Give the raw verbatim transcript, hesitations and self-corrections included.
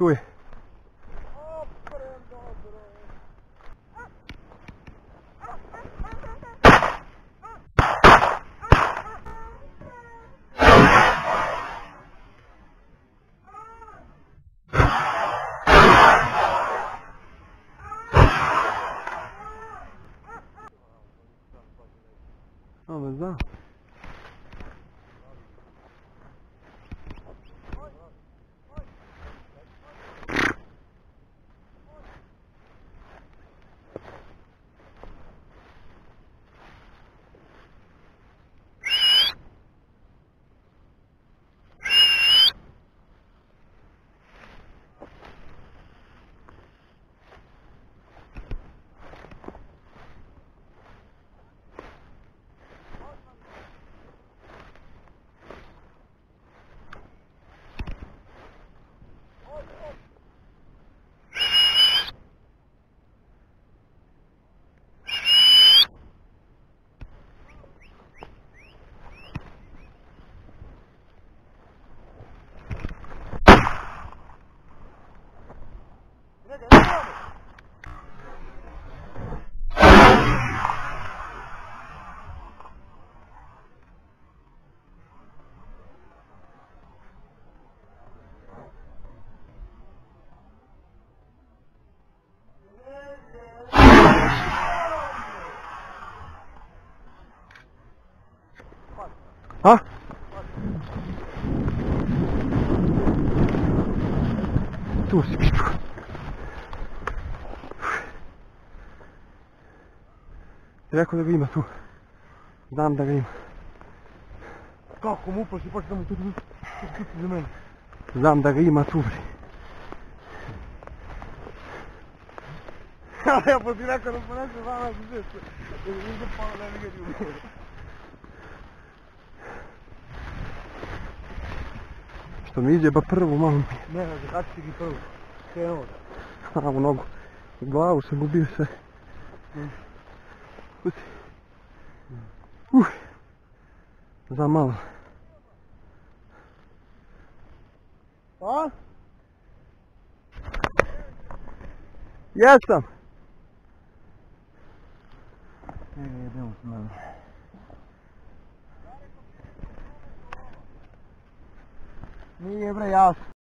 Tu je. Onda znam. A? Tu si pičku. Rekao da ga ima tu. Znam da ga ima. Kako mu upaš i počeš da mu tu kući za mene? Znam da ga ima tu. Ja pa ti rekao da ponese vama za zestu. Nije palo da mi ga ti umije. Što mi izjeba prvu, malo mi. Ne, ne, kada ti ti prvu. Krenuo da. A, u nogu. U glavu sam ubio sve. Pusti. Uh. Za malo. A? Jesam. Ne, ne, idemo s mene. Nije bre jasno.